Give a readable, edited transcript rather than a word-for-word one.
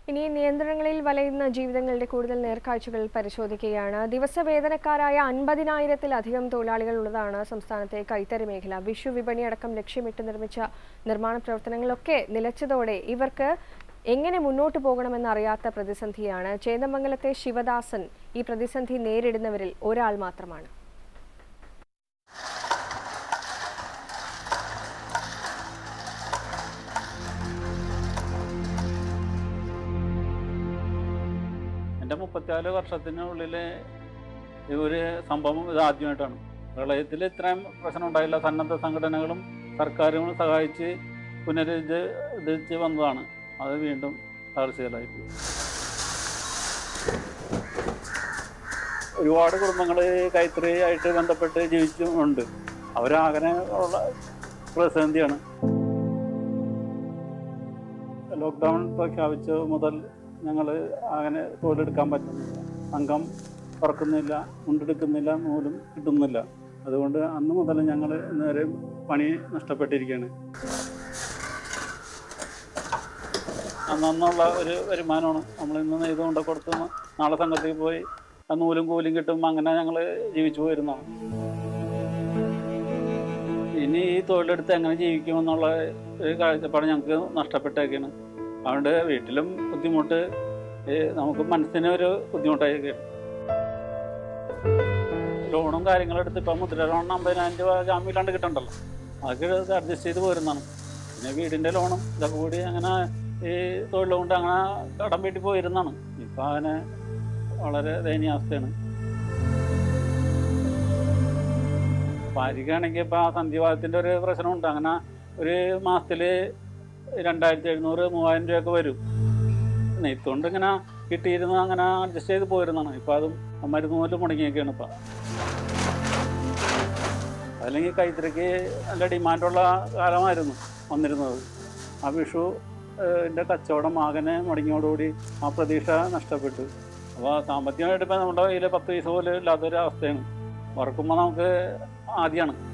ഇനി നിയന്ത്രണങ്ങളിൽ വലയുന്ന ജീവിതങ്ങളുടെ കൂടുതൽ നേർക്കാഴ്ചകൾ പരിശോധിക്കുകയാണ്. ദിവസവേതനക്കാരായ 50,000-ത്തിലധികം തൊഴിലാളികൾ ഉള്ളതാണ് സംസ്ഥാനത്തെ കൈത്തറി മേഖല. വിഷു വിപണി അടക്കം ലക്ഷ്യമിട്ട് നിർമ്മിച്ച നിർമ്മാണ പ്രവർത്തനങ്ങളൊക്കെ നിലച്ചതോടെ ഇവർക്ക് എങ്ങനെ മുന്നോട്ട് പോകണമെന്നറിയാത്ത പ്രതിസന്ധിയാണ്. ചേന്ദമംഗലത്തെ ശിവദാസൻ ഈ പ്രതിസന്ധി നേരിടുന്നവരിൽ ഒരാൾ മാത്രമാണ്. എൻ്റെ 34 വർഷത്തിനുള്ളിൽ ഒരു സംഭവം ഇത് ആദ്യമായിട്ടാണ്. പ്രളയത്തിൽ ഇത്രയും പ്രശ്നം ഉണ്ടായില്ല. സന്നദ്ധ സംഘടനകളും സർക്കാരുകളും സഹായിച്ച് പുനരുദ്ധരിച്ച് വന്നതാണ്. അത് വീണ്ടും തകർച്ചയിലായിപ്പോയി. ഒരുപാട് കുടുംബങ്ങൾ കൈത്തറിയായിട്ട് ബന്ധപ്പെട്ട് ജീവിച്ചുണ്ട്. അവരാകനെ ഉള്ള പ്രതിസന്ധിയാണ്. ലോക്ക്ഡൗൺ പ്രഖ്യാപിച്ച മുതൽ ഞങ്ങൾ അങ്ങനെ തൊഴിലെടുക്കാൻ പറ്റുന്നില്ല. സംഘം തുറക്കുന്നില്ല, മുണ്ടെടുക്കുന്നില്ല, നൂലും കിട്ടുന്നില്ല. അതുകൊണ്ട് അന്ന് മുതൽ ഞങ്ങൾ നേരെ പണി നഷ്ടപ്പെട്ടിരിക്കുകയാണ്. അന്നുള്ള ഒരു വരുമാനമാണ് നമ്മൾ ഇന്ന് നെയ്ത് കൊണ്ട് കൊടുത്ത് നാളെ സംഘത്തിൽ പോയി ആ നൂലും കൂലും കിട്ടുമ്പോൾ അങ്ങനെ ഞങ്ങൾ ജീവിച്ചു പോയിരുന്നതാണ്. ഇനി ഈ തൊഴിലെടുത്ത് എങ്ങനെ ജീവിക്കുമെന്നുള്ള ഒരു കാഴ്ചപ്പാട് ഞങ്ങൾക്ക് നഷ്ടപ്പെട്ടേക്കാണ്. അതുകൊണ്ട് വീട്ടിലും ബുദ്ധിമുട്ട്, നമുക്ക് മനസ്സിന് ഒരു ബുദ്ധിമുട്ടായിരിക്കും. ലോണും കാര്യങ്ങളും എടുത്ത് ഇപ്പം മുദ്ര ലോൺ 50,000 രൂപ ജാമ്യമില്ലാണ്ട് കിട്ടണ്ടല്ലോ, അതൊക്കെ അഡ്ജസ്റ്റ് ചെയ്ത് പോരുന്നതാണ്. പിന്നെ വീടിൻ്റെ ലോണും ഇതൊക്കെ കൂടി അങ്ങനെ ഈ തൊഴിൽ കൊണ്ട് അങ്ങനെ കടം വീട്ടിൽ പോയിരുന്നതാണ്. ഇപ്പം അങ്ങനെ വളരെ ദയനീയാവസ്ഥയാണ്. ഭാര്യയ്ക്കാണെങ്കിൽ ഇപ്പം ആ സന്ധ്യവാദത്തിൻ്റെ ഒരു പ്രശ്നമുണ്ട്. അങ്ങനെ ഒരു മാസത്തിൽ 2,700-3,000 രൂപയൊക്കെ വരും. നെയ്ത്തുകൊണ്ട് ഇങ്ങനെ കിട്ടിയിരുന്ന് അങ്ങനെ അഡ്ജസ്റ്റ് ചെയ്ത് പോയിരുന്നതാണ്. ഇപ്പം അതും മരുന്ന് പോലും മുടങ്ങിയൊക്കെയാണ് ഇപ്പം. അല്ലെങ്കിൽ കൈത്തറിക്ക് നല്ല ഡിമാൻഡുള്ള കാലമായിരുന്നു വന്നിരുന്നത്. ആ വിഷുവിൻ്റെ കച്ചവടം ആകനെ മുടങ്ങിയോടുകൂടി ആ പ്രതീക്ഷ നഷ്ടപ്പെട്ടു. അപ്പോൾ സാമ്പത്തികമായിട്ട് ഇപ്പം നമ്മുടെ കയ്യിൽ 10 പൈസ പോലും ഇല്ലാത്തൊരു അവസ്ഥയാണ്. വറക്കുമ്പോൾ നമുക്ക് ആദ്യമാണ്.